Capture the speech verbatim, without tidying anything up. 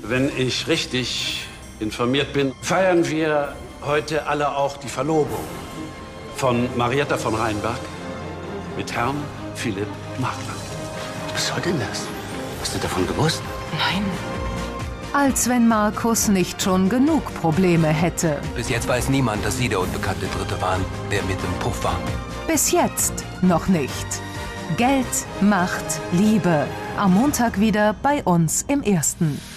Wenn ich richtig informiert bin, feiern wir heute alle auch die Verlobung von Marietta von Rheinberg mit Herrn Philipp Markland. Was soll denn das? Hast du davon gewusst? Nein. Als wenn Markus nicht schon genug Probleme hätte. Bis jetzt weiß niemand, dass Sie der unbekannte Dritte waren, der mit dem Puff war. Bis jetzt noch nicht. Geld, Macht, Liebe. Am Montag wieder bei uns im Ersten.